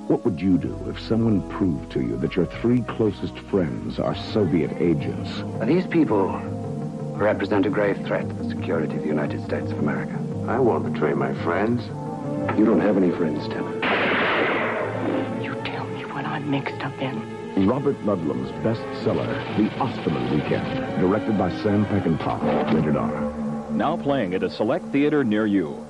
What would you do if someone proved to you that your 3 closest friends are Soviet agents? These people represent a grave threat to the security of the United States of America. I won't betray my friends. You don't have any friends, Tim. You tell me what I'm mixed up in. Robert Ludlum's bestseller, The Osterman Weekend, directed by Sam Peckinpah, rated R. Now playing at a select theater near you.